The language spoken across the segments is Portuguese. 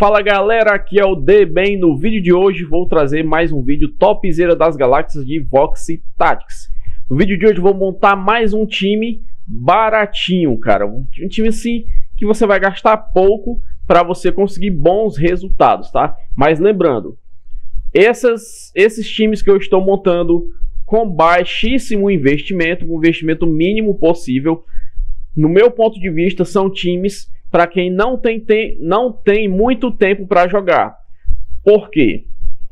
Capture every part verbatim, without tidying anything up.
Fala galera, aqui é o D-Ben. No vídeo de hoje vou trazer mais um vídeo topzera das galáxias de Vox Tactics. No vídeo de hoje vou montar mais um time baratinho, cara. Um time assim que você vai gastar pouco para você conseguir bons resultados, tá? Mas lembrando, essas, esses times que eu estou montando com baixíssimo investimento, um investimento mínimo possível, no meu ponto de vista, são times para quem não tem, tem, não tem muito tempo para jogar. Por quê?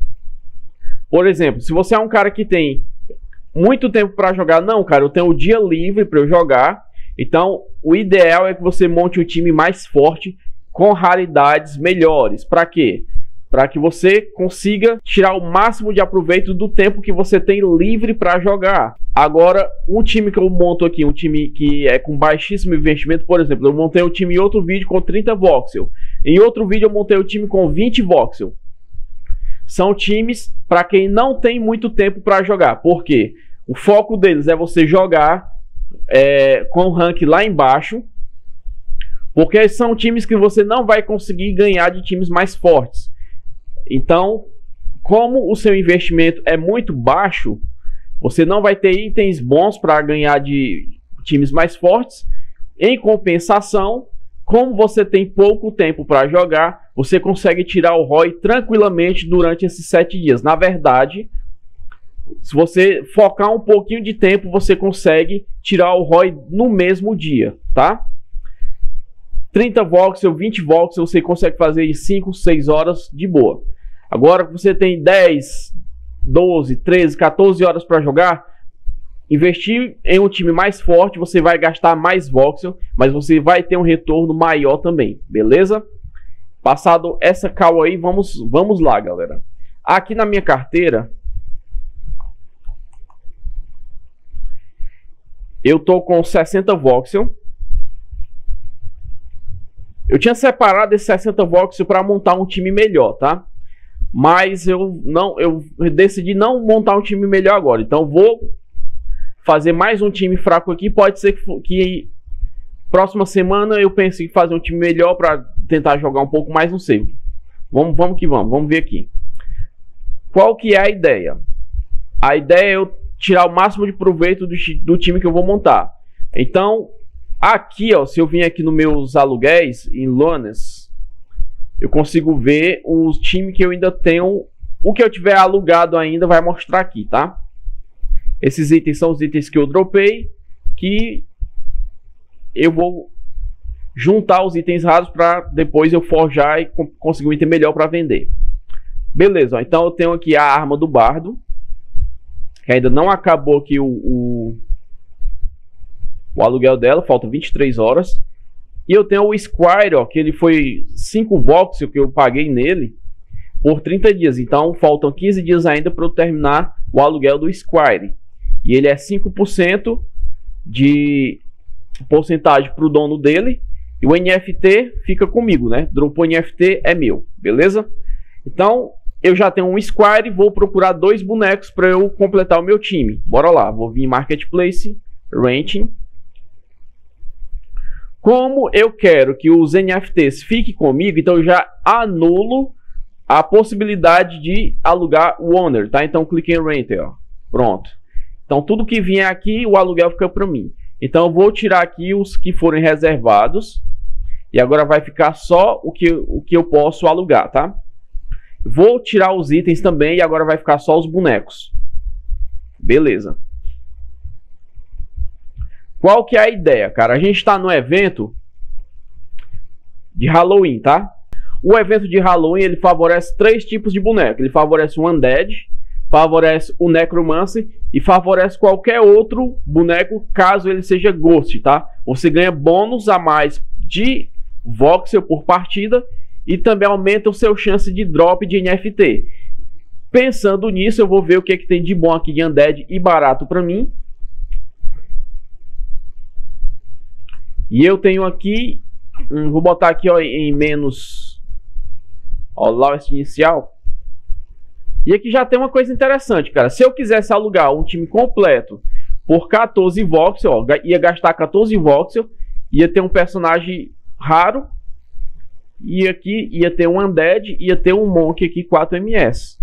Por exemplo, se você é um cara que tem muito tempo para jogar, não, cara, eu tenho o dia livre para eu jogar, então o ideal é que você monte um time mais forte, com raridades melhores. Para quê? Para que você consiga tirar o máximo de aproveito do tempo que você tem livre para jogar. Agora, um time que eu monto aqui, um time que é com baixíssimo investimento, por exemplo, eu montei um time em outro vídeo com trinta voxel. Em outro vídeo eu montei um time com vinte voxel. São times para quem não tem muito tempo para jogar. Por quê? O foco deles é você jogar é, com o rank lá embaixo, porque são times que você não vai conseguir ganhar de times mais fortes. Então, como o seu investimento é muito baixo, você não vai ter itens bons para ganhar de times mais fortes. Em compensação, como você tem pouco tempo para jogar, você consegue tirar o R O I tranquilamente durante esses sete dias. Na verdade, se você focar um pouquinho de tempo, você consegue tirar o R O I no mesmo dia, tá? trinta voxel, vinte voxel, você consegue fazer em cinco, seis horas de boa. Agora que você tem dez, doze, treze, quatorze horas para jogar, investir em um time mais forte, você vai gastar mais voxel, mas você vai ter um retorno maior também, beleza? Passado essa cal aí, vamos, vamos lá, galera. Aqui na minha carteira, eu tô com sessenta voxel. Eu tinha separado esses sessenta voxel para montar um time melhor, tá? Mas eu não, eu decidi não montar um time melhor agora. Então vou fazer mais um time fraco aqui. Pode ser que, que próxima semana eu pense em fazer um time melhor para tentar jogar um pouco mais, não sei. Vamos, vamos que vamos, vamos ver aqui. Qual que é a ideia? A ideia é eu tirar o máximo de proveito do, do time que eu vou montar. Então, aqui, ó, se eu vim aqui nos meus aluguéis, em Lones, eu consigo ver os times que eu ainda tenho. O que eu tiver alugado ainda vai mostrar aqui, tá? Esses itens são os itens que eu dropei, que eu vou juntar os itens raros para depois eu forjar e conseguir um item melhor para vender. Beleza, ó, então eu tenho aqui a arma do bardo, que ainda não acabou aqui o... o O aluguel dela, falta vinte e três horas. E eu tenho o Squire, ó, que ele foi cinco voxel que eu paguei nele por trinta dias. Então faltam quinze dias ainda para eu terminar o aluguel do Squire. E ele é cinco por cento de porcentagem para o dono dele. E o N F T fica comigo, né? Dropou N F T, é meu, beleza? Então eu já tenho um Squire, vou procurar dois bonecos para eu completar o meu time. Bora lá, vou vir em Marketplace, Renting. Como eu quero que os N F Ts fiquem comigo, então eu já anulo a possibilidade de alugar o owner, tá? Então clique em Renter, ó. Pronto. Então tudo que vier aqui, o aluguel fica para mim. Então eu vou tirar aqui os que forem reservados. E agora vai ficar só o que, o que eu posso alugar, tá? Vou tirar os itens também e agora vai ficar só os bonecos. Beleza. Qual que é a ideia, cara? A gente está no evento de Halloween, tá? O evento de Halloween, ele favorece três tipos de boneco. Ele favorece o Undead, favorece o Necromancer e favorece qualquer outro boneco, caso ele seja Ghost, tá? Você ganha bônus a mais de voxel por partida e também aumenta o seu chance de drop de N F T. Pensando nisso, eu vou ver o que, é que tem de bom aqui de Undead e barato para mim. E eu tenho aqui, hum, vou botar aqui ó, em menos, ó, lowest inicial. E aqui já tem uma coisa interessante, cara. Se eu quisesse alugar um time completo por quatorze voxel, ó, ia gastar quatorze voxel, ia ter um personagem raro E aqui ia ter um Undead, ia ter um Monk aqui, quatro M S.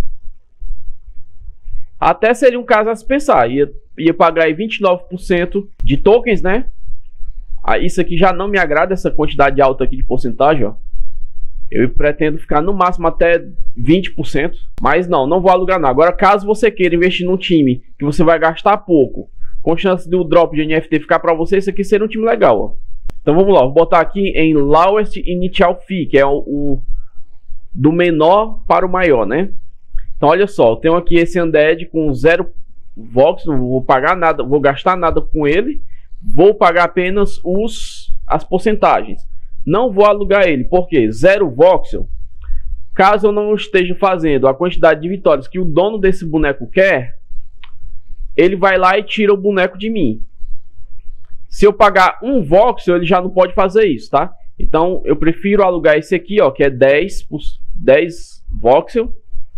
Até seria um caso a se pensar. Ia, ia pagar aí vinte e nove por cento de tokens, né? Ah, isso aqui já não me agrada, essa quantidade alta aqui de porcentagem, ó. Eu pretendo ficar no máximo até vinte por cento. Mas não, não vou alugar não. Agora, caso você queira investir num time que você vai gastar pouco, com chance do drop de N F T ficar para você, isso aqui seria um time legal, ó. Então vamos lá, vou botar aqui em Lowest Initial Fee, que é o, o do menor para o maior, né? Então olha só, eu tenho aqui esse Undead com zero Vox, não vou pagar nada, vou gastar nada com ele. Vou pagar apenas os, as porcentagens. Não vou alugar ele, porque zero voxel. Caso eu não esteja fazendo a quantidade de vitórias que o dono desse boneco quer, ele vai lá e tira o boneco de mim. Se eu pagar um voxel, ele já não pode fazer isso, tá? Então eu prefiro alugar esse aqui, ó, que é dez, dez voxel.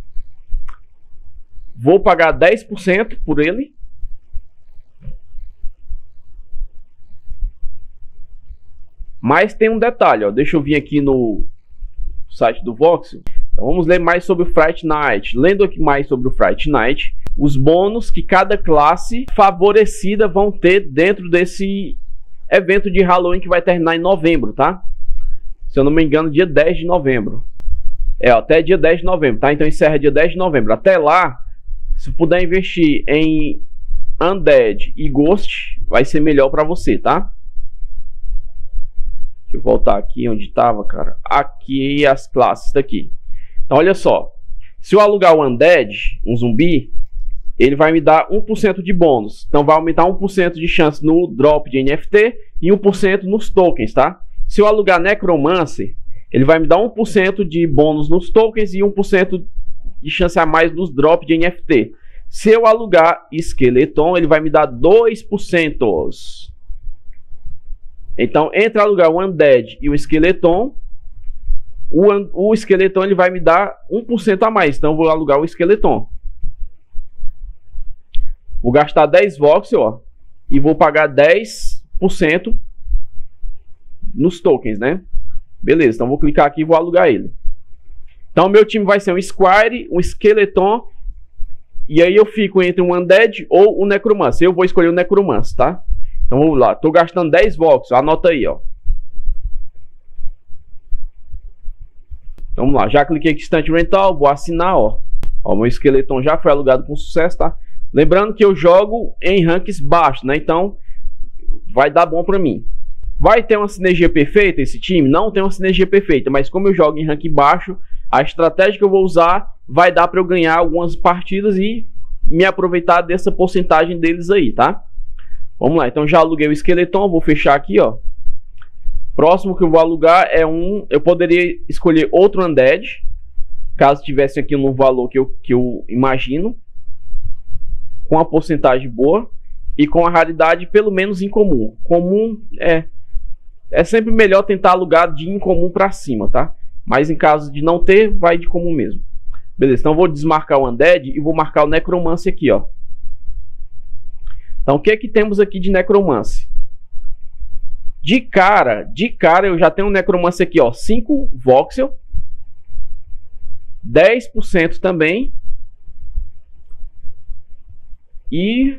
Vou pagar dez por cento por ele. Mas tem um detalhe, ó. Deixa eu vir aqui no site do Voxel. Então vamos ler mais sobre o Fright Night. Lendo aqui mais sobre o Fright Night, os bônus que cada classe favorecida vão ter dentro desse evento de Halloween que vai terminar em novembro, tá? Se eu não me engano, dia dez de novembro. É, ó, até dia dez de novembro, tá? Então encerra dia dez de novembro. Até lá, se puder investir em Undead e Ghost, vai ser melhor para você, tá? Deixa eu voltar aqui onde estava, cara. Aqui as classes daqui. Então olha só. Se eu alugar o Undead, um zumbi, ele vai me dar um por cento de bônus. Então vai aumentar um por cento de chance no drop de N F T e um por cento nos tokens, tá? Se eu alugar Necromancer, ele vai me dar um por cento de bônus nos tokens e um por cento de chance a mais nos drops de N F T. Se eu alugar Skeleton, ele vai me dar dois por cento. Então, entre alugar o Undead e o Skeleton, o, o Skeleton ele vai me dar um por cento a mais. Então, eu vou alugar o Skeleton. Vou gastar dez voxel, ó, e vou pagar dez por cento nos tokens, né? Beleza, então vou clicar aqui e vou alugar ele. Então, meu time vai ser um Squire, um Skeleton, e aí eu fico entre um Undead ou um Necromancer. Eu vou escolher o Necromancer, tá? Então vamos lá, tô gastando dez voxels, anota aí, ó. Vamos lá, já cliquei aqui Instant Rental, vou assinar, ó. Ó, meu Skeleton já foi alugado com sucesso, tá? Lembrando que eu jogo em ranks baixos, né? Então vai dar bom pra mim. Vai ter uma sinergia perfeita esse time? Não tem uma sinergia perfeita, mas como eu jogo em rank baixo, a estratégia que eu vou usar vai dar pra eu ganhar algumas partidas e me aproveitar dessa porcentagem deles aí, tá? Vamos lá, então já aluguei o Skeleton, vou fechar aqui, ó. Próximo que eu vou alugar é um... Eu poderia escolher outro Undead, caso tivesse aqui no valor que eu, que eu imagino, com a porcentagem boa e com a raridade pelo menos incomum. Comum é... É sempre melhor tentar alugar de incomum para cima, tá? Mas em caso de não ter, vai de comum mesmo. Beleza, então eu vou desmarcar o Undead e vou marcar o Necromancer aqui, ó. Então, o que é que temos aqui de Necromancer? De cara, de cara eu já tenho um Necromancer aqui, ó, cinco voxel, dez por cento também. E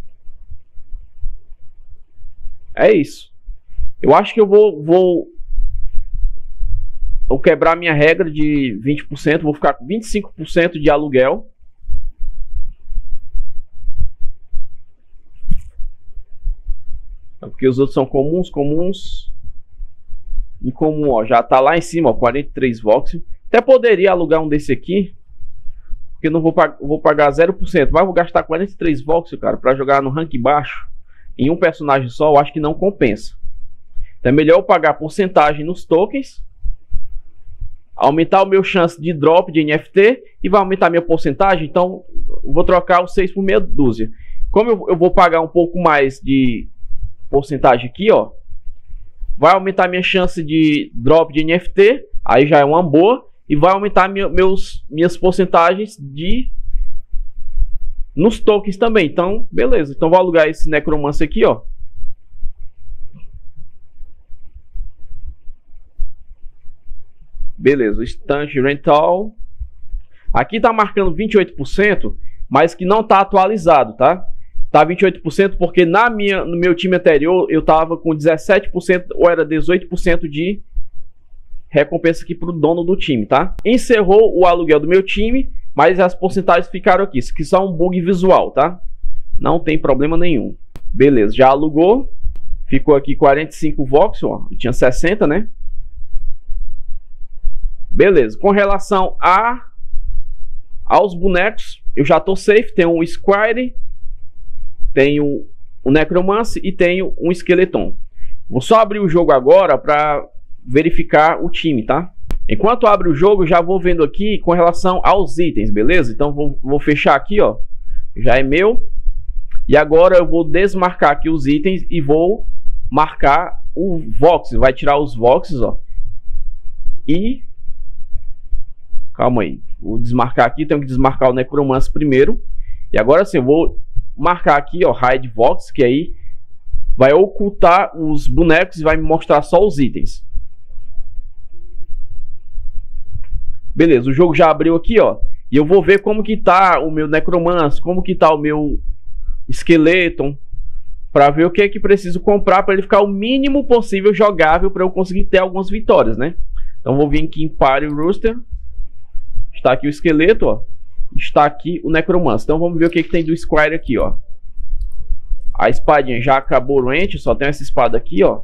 é isso. Eu acho que eu vou vou vou quebrar minha regra de vinte por cento, vou ficar com vinte e cinco por cento de aluguel. Porque os outros são comuns, comuns. Incomum, ó, já tá lá em cima, ó, quarenta e três voxel. Até poderia alugar um desse aqui, porque não vou, pag vou pagar zero por cento, mas vou gastar quarenta e três voxel, cara, para jogar no rank baixo em um personagem só, eu acho que não compensa. Então é melhor eu pagar porcentagem nos tokens, aumentar o meu chance de drop de N F T e vai aumentar a minha porcentagem. Então eu vou trocar os seis por meia dúzia. Como eu, eu vou pagar um pouco mais de porcentagem aqui, ó, vai aumentar minha chance de drop de N F T, aí já é uma boa, e vai aumentar minha, meus, minhas porcentagens de nos tokens também. Então, beleza. Então vou alugar esse Necromancer aqui, ó. Beleza, o Instant Rental. Aqui tá marcando vinte e oito por cento, mas que não tá atualizado, tá? Tá vinte e oito por cento porque na minha, no meu time anterior eu tava com dezessete por cento ou era dezoito por cento de recompensa aqui pro dono do time, tá? Encerrou o aluguel do meu time, mas as porcentagens ficaram aqui. Isso aqui só é um bug visual, tá? Não tem problema nenhum. Beleza, já alugou. Ficou aqui quarenta e cinco voxel, ó. Eu tinha sessenta, né? Beleza, com relação a aos bonecos, eu já tô safe. Tenho um Squire, tenho um Necromancer e tenho um Skeleton. Vou só abrir o jogo agora para verificar o time, tá? Enquanto abre o jogo, já vou vendo aqui com relação aos itens, beleza? Então vou, vou fechar aqui, ó. Já é meu. E agora eu vou desmarcar aqui os itens e vou marcar o Vox. Vai tirar os Voxes, ó. E... calma aí. Vou desmarcar aqui. Tenho que desmarcar o Necromancer primeiro. E agora sim, eu vou marcar aqui, ó, Hide Vox, que aí vai ocultar os bonecos e vai me mostrar só os itens. Beleza, o jogo já abriu aqui, ó. E eu vou ver como que tá o meu Necromancer, como que tá o meu Skeleton, para ver o que é que preciso comprar para ele ficar o mínimo possível jogável para eu conseguir ter algumas vitórias, né? Então vou vir aqui em Party Rooster. Está aqui o esqueleto, ó. Está aqui o Necromancer. Então vamos ver o que, que tem do Squire aqui, ó. A espadinha já acabou rente, só tem essa espada aqui, ó.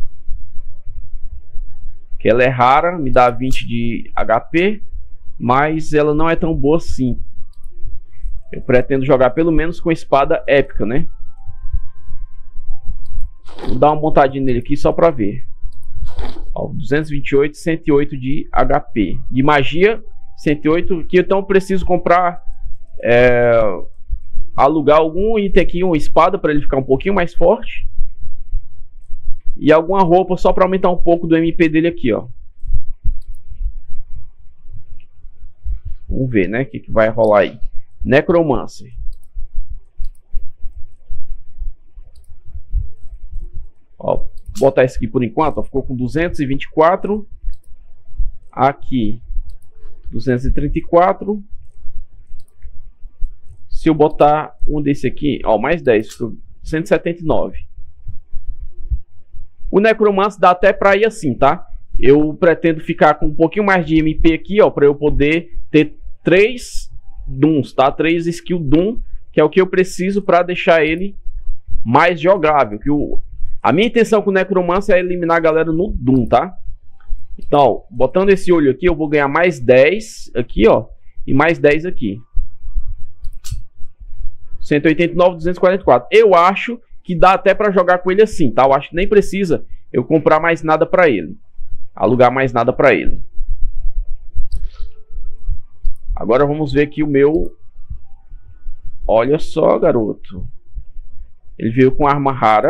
Que ela é rara, me dá vinte de H P, mas ela não é tão boa assim. Eu pretendo jogar pelo menos com espada épica, né? Vou dar uma montadinha nele aqui só pra ver. Ó, duzentos e vinte e oito, cento e oito de H P. De magia, cento e oito. Que então eu preciso comprar... É, alugar algum item aqui, uma espada, para ele ficar um pouquinho mais forte. E alguma roupa só para aumentar um pouco do M P dele aqui, ó. Vamos ver, né? O que, que vai rolar aí. Necromancer. Ó, vou botar esse aqui por enquanto, ó. Ficou com duzentos e vinte e quatro. Aqui duzentos e trinta e quatro. Se eu botar um desse aqui, ó, mais dez, ficou cento e setenta e nove. O Necromancer dá até pra ir assim, tá? Eu pretendo ficar com um pouquinho mais de M P aqui, ó, pra eu poder ter três Dooms, tá? Três Skill Doom, que é o que eu preciso pra deixar ele mais jogável. Que o... A minha intenção com o Necromancer é eliminar a galera no Doom, tá? Então, ó, botando esse olho aqui, eu vou ganhar mais dez aqui, ó, e mais dez aqui. cento e oitenta e nove, duzentos e quarenta e quatro. Eu acho que dá até pra jogar com ele assim, tá? Eu acho que nem precisa eu comprar mais nada pra ele. Alugar mais nada pra ele. Agora vamos ver aqui o meu... Olha só, garoto. Ele veio com arma rara.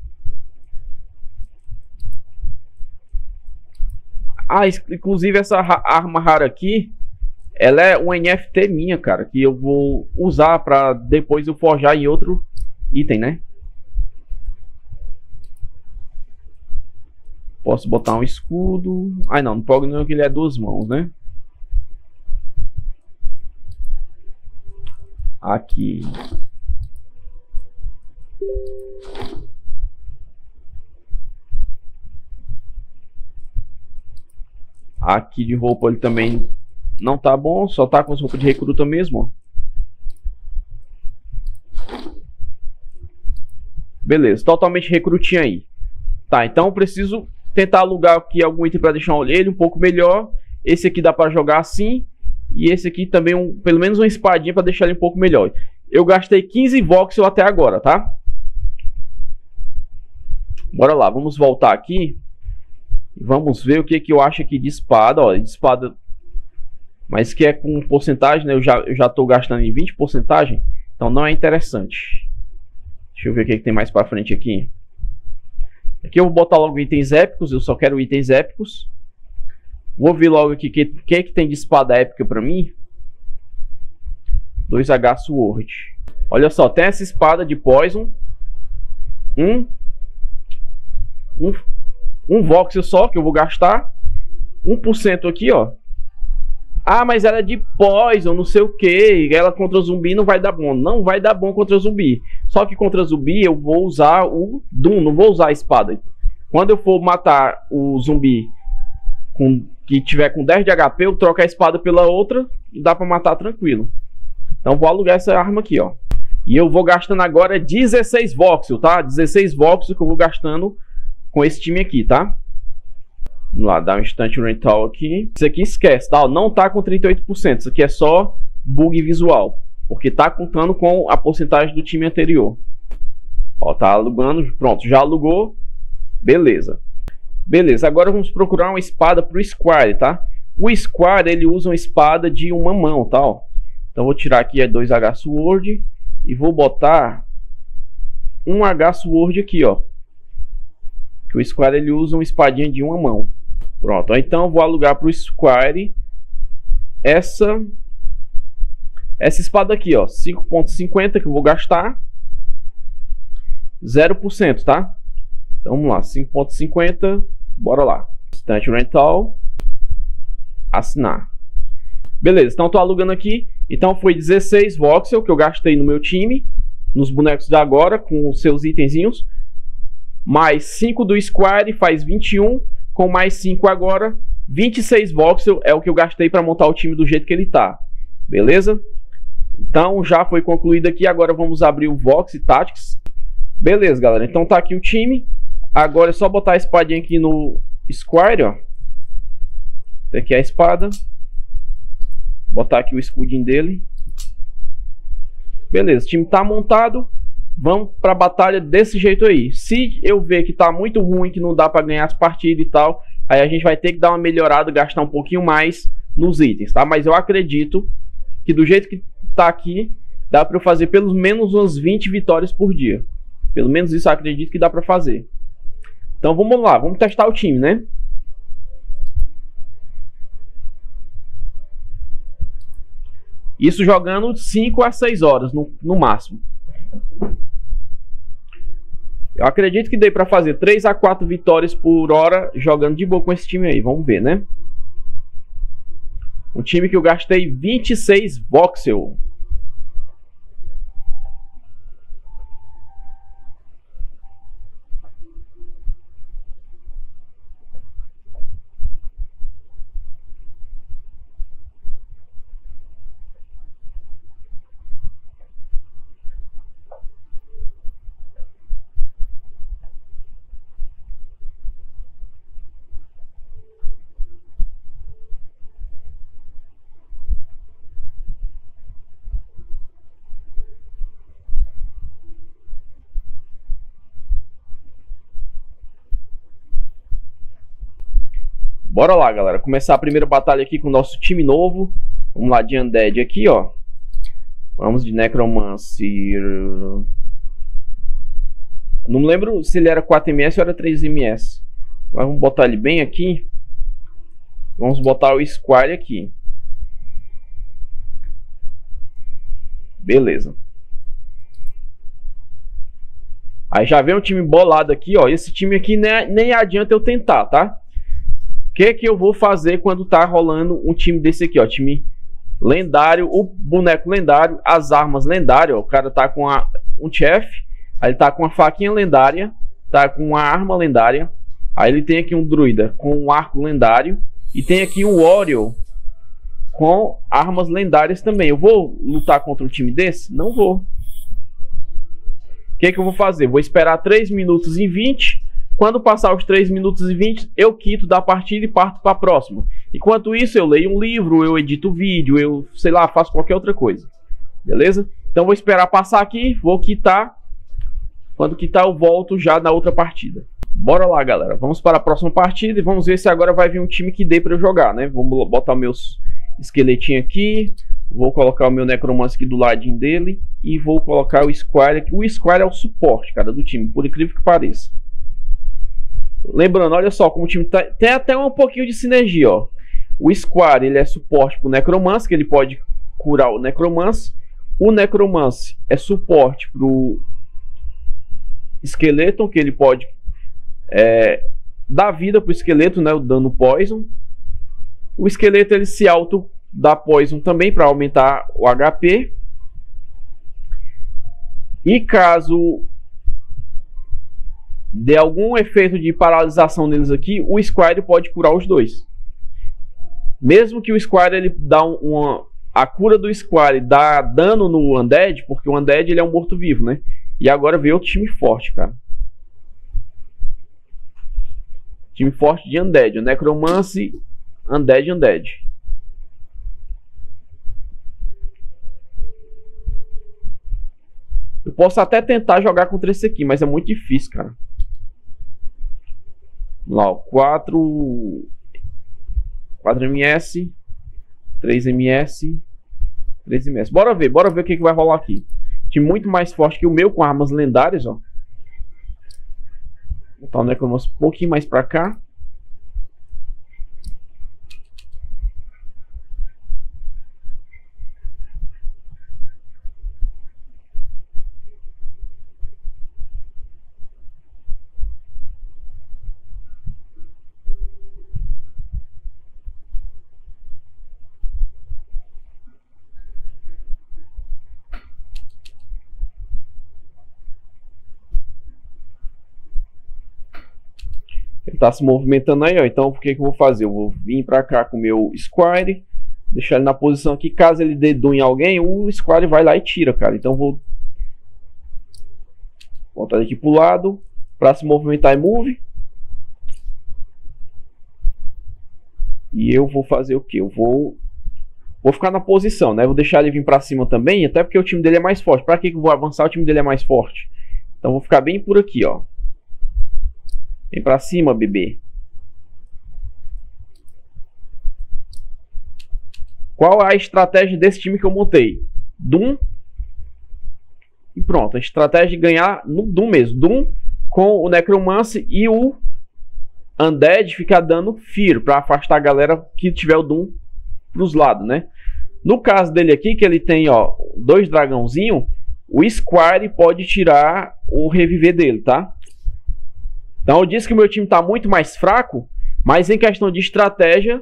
Ah, inclusive essa arma rara aqui, ela é um N F T minha, cara, que eu vou usar pra depois eu forjar em outro item, né? Posso botar um escudo. Ah, não, não pode não, que ele é duas mãos, né? Aqui. Aqui de roupa ele também não tá bom, só tá com as roupas de recruta mesmo, ó. Beleza, totalmente recrutinho aí. Tá, então eu preciso tentar alugar aqui algum item para deixar ele um pouco melhor. Esse aqui dá para jogar assim. E esse aqui também, um, pelo menos uma espadinha para deixar ele um pouco melhor. Eu gastei quinze voxel até agora, tá? Bora lá, vamos voltar aqui. Vamos ver o que, que eu acho aqui de espada. Ó, de espada, mas que é com porcentagem, né? Eu já, eu já tô gastando em vinte por cento. Então não é interessante. Deixa eu ver o que, que tem mais para frente aqui. Aqui eu vou botar logo itens épicos. Eu só quero itens épicos. Vou ver logo aqui o que, que, que tem de espada épica para mim. dois H Sword. Olha só, tem essa espada de Poison. Um. Um, um voxel só que eu vou gastar. um por cento aqui, ó. Ah, mas ela é de poison, não sei o que. Ela contra o zumbi não vai dar bom. Não vai dar bom contra o zumbi. Só que contra o zumbi eu vou usar o Doom, não vou usar a espada. Quando eu for matar o zumbi com, que tiver com dez de H P, eu troco a espada pela outra e dá pra matar tranquilo. Então vou alugar essa arma aqui, ó. E eu vou gastando agora dezesseis voxel, tá? dezesseis voxel que eu vou gastando com esse time aqui, tá? Vamos lá, dar um instant rental aqui. Isso aqui esquece, tá? Não tá com trinta e oito por cento. Isso aqui é só bug visual. Porque tá contando com a porcentagem do time anterior. Ó, tá alugando. Pronto, já alugou. Beleza. Beleza, agora vamos procurar uma espada pro Squire, tá? O Squire, ele usa uma espada de uma mão, tá? Ó. Então vou tirar aqui a dois H Sword. E vou botar um H Sword aqui, ó. Que o Squire, ele usa uma espadinha de uma mão. Pronto, então eu vou alugar para o Squire essa essa espada aqui, ó, cinco ponto cinquenta que eu vou gastar, zero por cento, tá? Então vamos lá, cinco ponto cinquenta, bora lá. Instant rental, assinar. Beleza, então tô alugando aqui. Então foi dezesseis voxel que eu gastei no meu time, nos bonecos de agora, com os seus itenzinhos. Mais cinco do Squire faz vinte e um. Com mais cinco agora, vinte e seis voxel é o que eu gastei para montar o time do jeito que ele tá. Beleza? Então já foi concluído aqui. Agora vamos abrir o Vox Tactics. Beleza, galera. Então tá aqui o time. Agora é só botar a espadinha aqui no Squire, ó. Tá aqui a espada. Botar aqui o escudinho dele. Beleza, o time tá montado. Vamos pra batalha desse jeito aí. Se eu ver que tá muito ruim, que não dá pra ganhar as partidas e tal, aí a gente vai ter que dar uma melhorada, gastar um pouquinho mais nos itens, tá? Mas eu acredito que do jeito que tá aqui, dá pra eu fazer pelo menos umas vinte vitórias por dia. Pelo menos isso eu acredito que dá pra fazer. Então vamos lá, vamos testar o time, né? Isso jogando cinco a seis horas no, no máximo. Eu acredito que dê pra fazer três a quatro vitórias por hora jogando de boa com esse time aí. Vamos ver, né? Um time que eu gastei vinte e seis voxel. Bora lá, galera. Começar a primeira batalha aqui com o nosso time novo. Vamos lá de Undead aqui, ó. Vamos de Necromancer. Não me lembro se ele era quatro M S ou era três M S. Mas vamos botar ele bem aqui. Vamos botar o Squire aqui. Beleza. Aí já vem um time bolado aqui, ó. Esse time aqui nem, nem adianta eu tentar, tá? O que que eu vou fazer quando tá rolando um time desse aqui, ó? Time lendário, o boneco lendário, as armas lendárias, ó. O cara tá com a, um chef, aí ele tá com uma faquinha lendária, tá com uma arma lendária. Aí ele tem aqui um druida com um arco lendário. E tem aqui um warrior com armas lendárias também. Eu vou lutar contra um time desse? Não vou. O que que eu vou fazer? Vou esperar três minutos e vinte. Quando passar os três minutos e vinte, eu quito da partida e parto para a próxima. Enquanto isso, eu leio um livro, eu edito vídeo, eu, sei lá, faço qualquer outra coisa. Beleza? Então vou esperar passar aqui, vou quitar. Quando quitar, eu volto já na outra partida. Bora lá, galera. Vamos para a próxima partida e vamos ver se agora vai vir um time que dê para eu jogar, né? Vamos botar meus esqueletinhos aqui. Vou colocar o meu Necromancer aqui do ladinho dele. E vou colocar o Squire aqui. O Squire é o suporte, cara, do time, por incrível que pareça. Lembrando, olha só como o time tá, tem até um pouquinho de sinergia, ó. O Squire, ele é suporte pro Necromancer, que ele pode curar o Necromancer. O Necromancer é suporte pro Skeleton, que ele pode é, dar vida pro esqueleto, né, o dano poison. O esqueleto ele se auto dá poison também para aumentar o H P. E caso dê algum efeito de paralisação neles aqui, o Squire pode curar os dois. Mesmo que o Squire ele dá um, uma a cura do Squire dá dano no Undead, porque o Undead ele é um morto-vivo, né? E agora veio outro time forte, cara. Time forte de Undead, o Necromancy, Undead, Undead. Eu posso até tentar jogar contra esse aqui, mas é muito difícil, cara. Lá, ó, quatro M S, três M S, três M S. Bora ver, bora ver o que, que vai rolar aqui. Time muito mais forte que o meu, com armas lendárias, ó. Vou botar o Necromancer um pouquinho mais pra cá. Ele tá se movimentando aí, ó. Então, o que que eu vou fazer? Eu vou vir pra cá com o meu Squire, deixar ele na posição aqui. Caso ele dê dano em alguém, o Squire vai lá e tira, cara. Então, eu vou voltar aqui pro lado pra se movimentar e move. E eu vou fazer o que? Eu vou vou ficar na posição, né? Vou deixar ele vir pra cima também, até porque o time dele é mais forte. Pra que que eu vou avançar? O time dele é mais forte. Então, eu vou ficar bem por aqui, ó. Vem pra cima, bebê. Qual é a estratégia desse time que eu montei? Doom. E pronto. A estratégia de ganhar no Doom mesmo. Doom com o Necromancer e o Undead ficar dando Fear pra afastar a galera que tiver o Doom pros lados, né? No caso dele aqui, que ele tem, ó, dois dragãozinhos, o Squire pode tirar o reviver dele, tá? Então eu disse que o meu time está muito mais fraco, mas em questão de estratégia,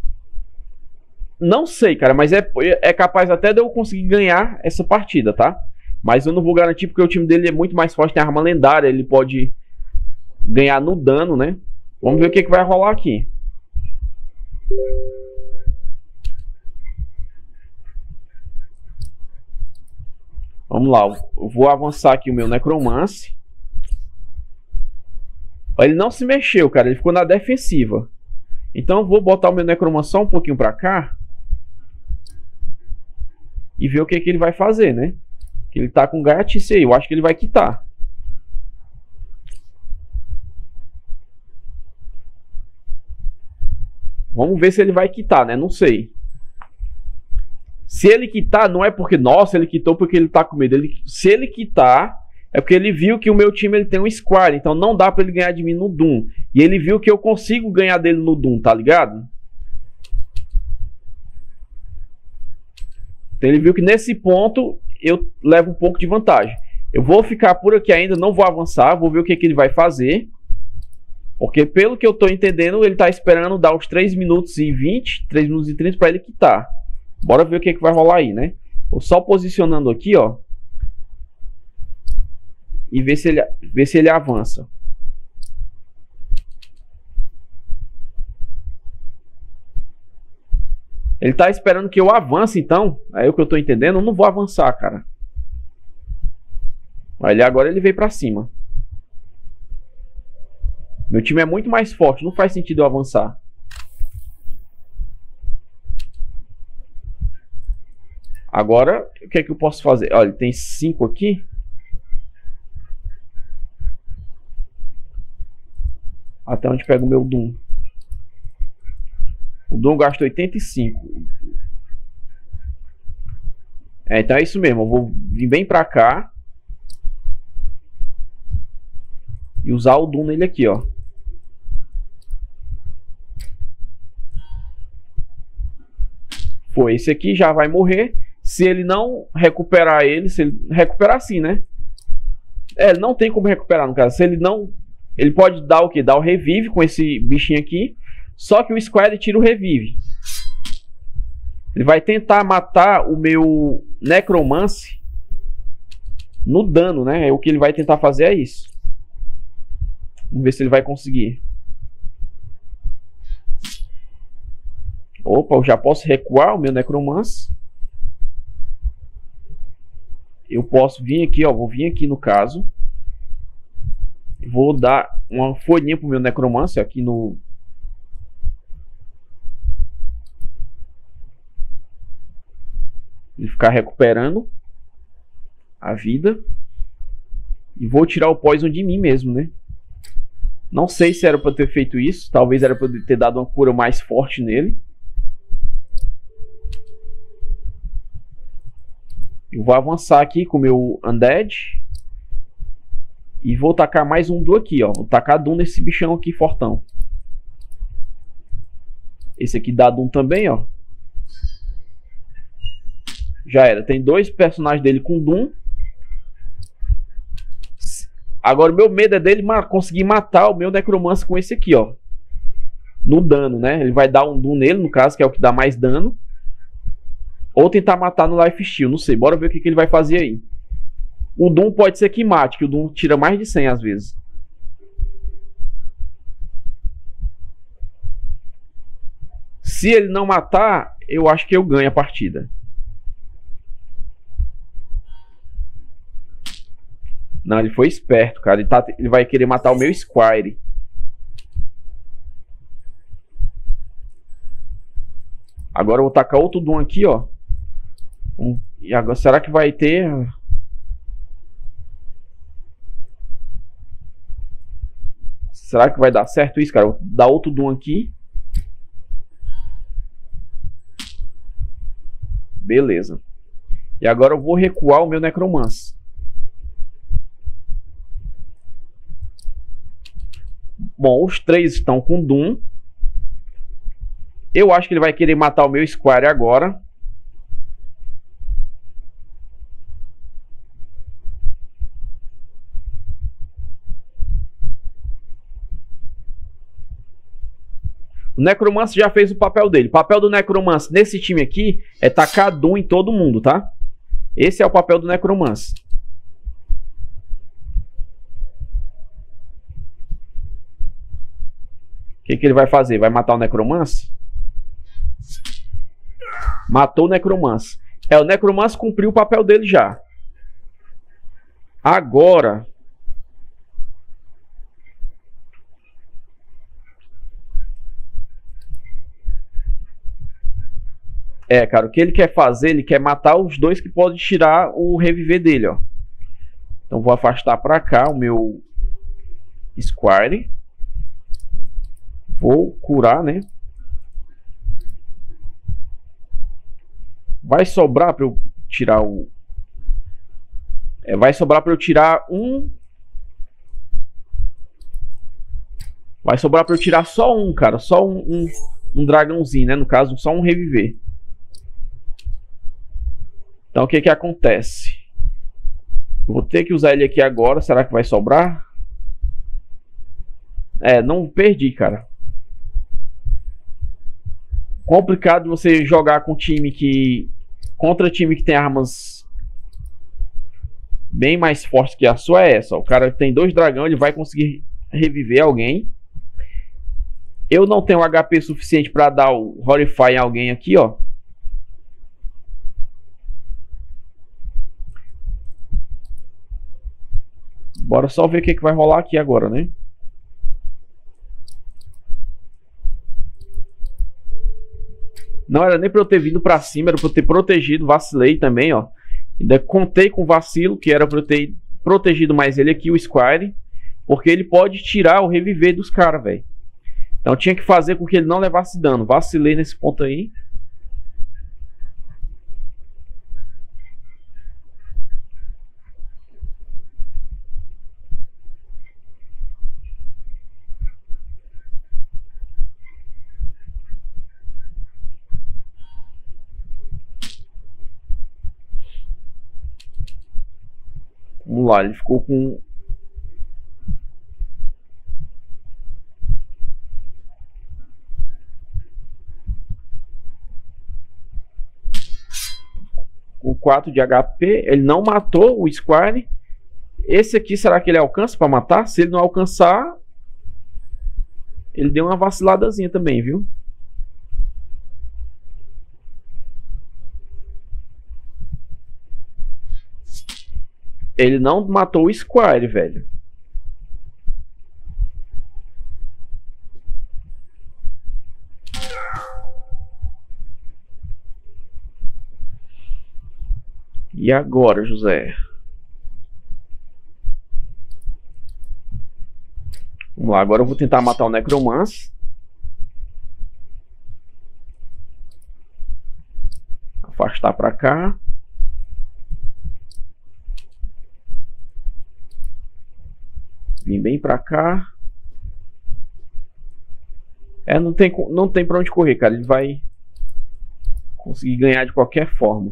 não sei, cara, mas é, é capaz até de eu conseguir ganhar essa partida, tá? Mas eu não vou garantir porque o time dele é muito mais forte, tem arma lendária, ele pode ganhar no dano, né? Vamos ver o que, que vai rolar aqui. Vamos lá, eu vou avançar aqui o meu Necromancer. Ele não se mexeu, cara. Ele ficou na defensiva. Então eu vou botar o meu Necromancer só um pouquinho pra cá. E ver o que, que ele vai fazer, né? Que ele tá com gatice aí. Eu acho que ele vai quitar. Vamos ver se ele vai quitar, né? Não sei. Se ele quitar, não é porque... Nossa, ele quitou porque ele tá com medo. Ele, se ele quitar... É porque ele viu que o meu time ele tem um Squire, então não dá pra ele ganhar de mim no Doom. E ele viu que eu consigo ganhar dele no Doom, tá ligado? Então ele viu que nesse ponto eu levo um pouco de vantagem. Eu vou ficar por aqui ainda, não vou avançar, vou ver o que, que ele vai fazer. Porque pelo que eu tô entendendo, ele tá esperando dar os três minutos e vinte, três minutos e trinta pra ele quitar. Bora ver o que, que vai rolar aí, né? Vou só posicionando aqui, ó. E ver se ele, ver se ele avança. Ele tá esperando que eu avance, então. É o que eu tô entendendo. Eu não vou avançar, cara. Ele, agora ele veio pra cima. Meu time é muito mais forte. Não faz sentido eu avançar. Agora, o que é que eu posso fazer? Olha, tem cinco aqui. Até onde pega o meu Doom. O Doom gasta oitenta e cinco. É, então é isso mesmo. Eu vou vir bem pra cá. E usar o Doom nele aqui, ó. Foi. Esse aqui já vai morrer. Se ele não recuperar ele. Se ele recuperar sim, né? É, ele não tem como recuperar no caso. Se ele não... Ele pode dar o que? Dar o revive com esse bichinho aqui. Só que o Squire tira o revive. Ele vai tentar matar o meu Necromance no dano, né? O que ele vai tentar fazer é isso. Vamos ver se ele vai conseguir. Opa, eu já posso recuar o meu Necromance. Eu posso vir aqui, ó. Vou vir aqui no caso. Vou dar uma folhinha pro meu Necromance aqui no... Ele ficar recuperando a vida. E vou tirar o Poison de mim mesmo, né? Não sei se era pra ter feito isso. Talvez era pra ter dado uma cura mais forte nele. Eu vou avançar aqui com o meu Undead. E vou tacar mais um do aqui, ó. Vou tacar Doom nesse bichão aqui, fortão. Esse aqui dá Doom também, ó. Já era. Tem dois personagens dele com Doom. Agora o meu medo é dele conseguir matar o meu Necromancer com esse aqui, ó. No dano, né? Ele vai dar um Doom nele, no caso, que é o que dá mais dano. Ou tentar matar no Lifesteal, não sei. Bora ver o que, que ele vai fazer aí. O Doom pode ser que mate, que o Doom tira mais de cem às vezes. Se ele não matar, eu acho que eu ganho a partida. Não, ele foi esperto, cara. Ele, tá, ele vai querer matar o meu Squire. Agora eu vou tacar outro Doom aqui, ó. Um, e agora, será que vai ter... Será que vai dar certo isso, cara? Vou dar outro Doom aqui. Beleza. E agora eu vou recuar o meu Necromance. Bom, os três estão com Doom. Eu acho que ele vai querer matar o meu Squire agora. O Necromancer já fez o papel dele. O papel do Necromancer nesse time aqui é tacar Doom em todo mundo, tá? Esse é o papel do Necromancer. O que, que ele vai fazer? Vai matar o Necromancer? Matou o Necromancer. É, o Necromancer cumpriu o papel dele já. Agora... É, cara, o que ele quer fazer, ele quer matar os dois que podem tirar o reviver dele, ó. Então vou afastar pra cá o meu Squire. Vou curar, né? Vai sobrar pra eu tirar o... É, vai sobrar pra eu tirar um... Vai sobrar pra eu tirar só um, cara. Só um, um, um dragãozinho, né? No caso, só um reviver. Então o que que acontece? Eu vou ter que usar ele aqui agora. Será que vai sobrar? É, não perdi, cara. Complicado você jogar com time que... Contra time que tem armas bem mais fortes que a sua é essa. Ó. O cara tem dois dragões, ele vai conseguir reviver alguém. Eu não tenho H P suficiente para dar o Horrify em alguém aqui, ó. Bora só ver o que, que vai rolar aqui agora, né? Não era nem pra eu ter vindo pra cima, era pra eu ter protegido, vacilei também, ó. Ainda contei com vacilo, que era pra eu ter protegido mais ele aqui, o Squire. Porque ele pode tirar o reviver dos caras, velho. Então tinha que fazer com que ele não levasse dano. Vacilei nesse ponto aí. Vamos lá, ele ficou com... com quatro de H P. Ele não matou o Squire. Esse aqui, será que ele alcança para matar? Se ele não alcançar, ele deu uma vaciladazinha também, viu? Ele não matou o Squire, velho. E agora, José? Vamos lá, agora eu vou tentar matar o Necromance. Afastar pra cá. Vim bem pra cá. É, não tem, não tem pra onde correr, cara. Ele vai conseguir ganhar de qualquer forma.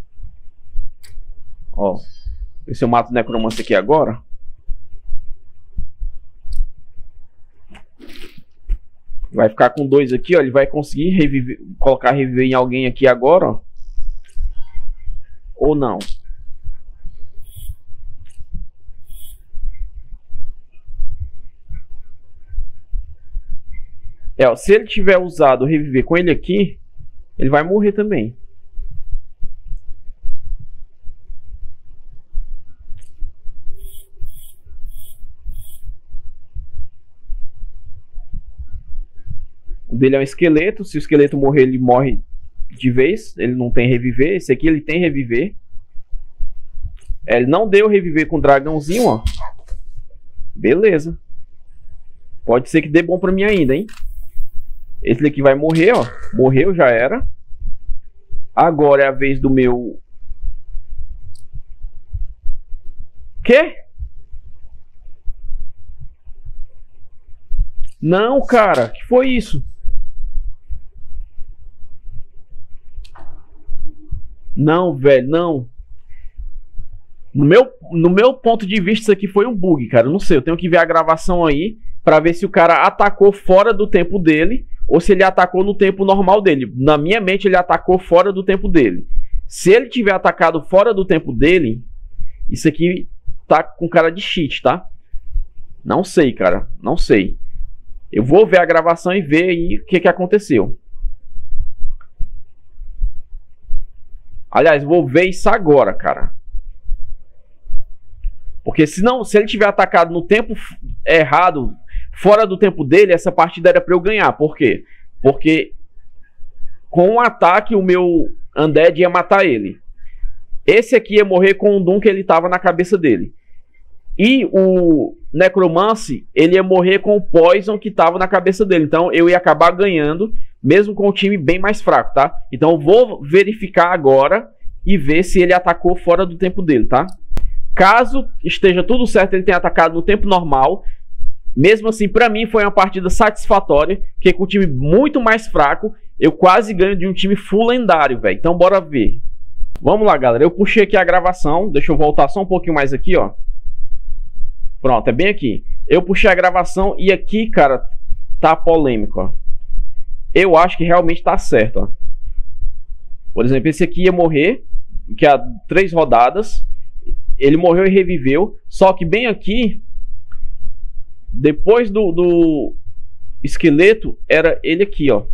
Ó, ver se eu mato o Necromance aqui agora. Vai ficar com dois aqui, ó. Ele vai conseguir reviver, colocar reviver em alguém aqui agora, ó. Ou não. É, ó, se ele tiver usado reviver com ele aqui, ele vai morrer também. O dele é um esqueleto. Se o esqueleto morrer, ele morre de vez. Ele não tem reviver. Esse aqui ele tem reviver. É, ele não deu reviver com o dragãozinho, ó. Beleza. Pode ser que dê bom pra mim ainda, hein? Esse daqui vai morrer, ó. Morreu, já era. Agora é a vez do meu... Quê? Não, cara. Que foi isso? Não, velho, não. No meu, no meu ponto de vista, isso aqui foi um bug, cara. Eu não sei, eu tenho que ver a gravação aí pra ver se o cara atacou fora do tempo dele ou se ele atacou no tempo normal dele. Na minha mente, ele atacou fora do tempo dele. Se ele tiver atacado fora do tempo dele, isso aqui tá com cara de cheat, tá? Não sei, cara. Não sei. Eu vou ver a gravação e ver aí o que que aconteceu. Aliás, vou ver isso agora, cara. Porque se não, se ele tiver atacado no tempo errado, fora do tempo dele, essa partida era pra eu ganhar. Por quê? Porque com um ataque o meu Undead ia matar ele. Esse aqui ia morrer com o Doom que ele tava na cabeça dele. E o Necromance, ele ia morrer com o Poison que tava na cabeça dele. Então eu ia acabar ganhando, mesmo com o time bem mais fraco, tá? Então eu vou verificar agora e ver se ele atacou fora do tempo dele, tá? Caso esteja tudo certo, ele tenha atacado no tempo normal. Mesmo assim, pra mim foi uma partida satisfatória, que com um time muito mais fraco, eu quase ganho de um time full lendário, velho. Então bora ver. Vamos lá, galera. Eu puxei aqui a gravação. Deixa eu voltar só um pouquinho mais aqui, ó. Pronto, é bem aqui. Eu puxei a gravação e aqui, cara, tá polêmico, ó. Eu acho que realmente tá certo, ó. Por exemplo, esse aqui ia morrer, que há três rodadas. Ele morreu e reviveu. Só que bem aqui, depois do, do esqueleto, era ele aqui, ó.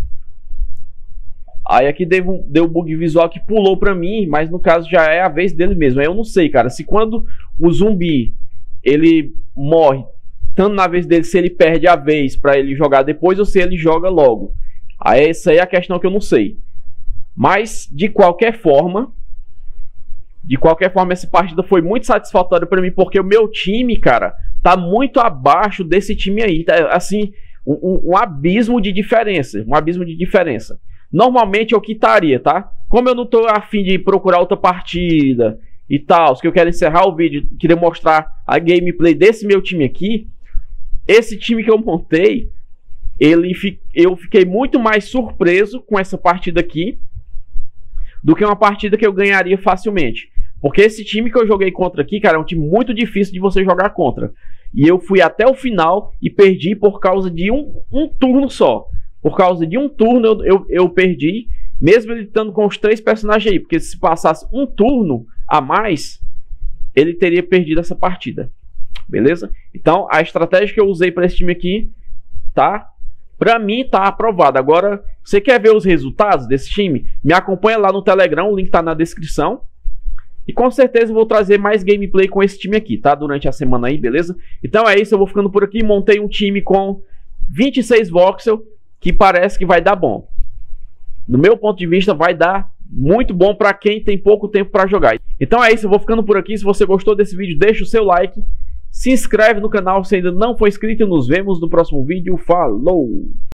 Aí aqui deu, deu bug visual que pulou pra mim, mas no caso já é a vez dele mesmo. Aí eu não sei, cara, se quando o zumbi ele morre, tanto na vez dele, se ele perde a vez pra ele jogar depois ou se ele joga logo. Aí essa aí é a questão que eu não sei. Mas, de qualquer forma, de qualquer forma, essa partida foi muito satisfatória pra mim, porque o meu time, cara, tá muito abaixo desse time aí. Tá, assim, um, um abismo de diferença. Um abismo de diferença. Normalmente eu quitaria, tá? Como eu não tô a fim de procurar outra partida e tal, que eu quero encerrar o vídeo, queria mostrar a gameplay desse meu time aqui. Esse time que eu montei, ele, eu fiquei muito mais surpreso com essa partida aqui do que uma partida que eu ganharia facilmente. Porque esse time que eu joguei contra aqui, cara, é um time muito difícil de você jogar contra. E eu fui até o final e perdi por causa de um, um turno só. Por causa de um turno eu, eu, eu perdi. mesmo ele estando com os três personagens aí, porque se passasse um turno a mais, ele teria perdido essa partida, beleza? Então a estratégia que eu usei para esse time aqui, tá? Pra mim tá aprovado. Agora, você quer ver os resultados desse time? Me acompanha lá no Telegram, o link tá na descrição. E com certeza eu vou trazer mais gameplay com esse time aqui, tá? Durante a semana aí, beleza? Então é isso, eu vou ficando por aqui. Montei um time com vinte e seis voxel, que parece que vai dar bom. No meu ponto de vista, vai dar muito bom pra quem tem pouco tempo pra jogar. Então é isso, eu vou ficando por aqui. Se você gostou desse vídeo, deixa o seu like. Se inscreve no canal se ainda não for inscrito e nos vemos no próximo vídeo. Falou!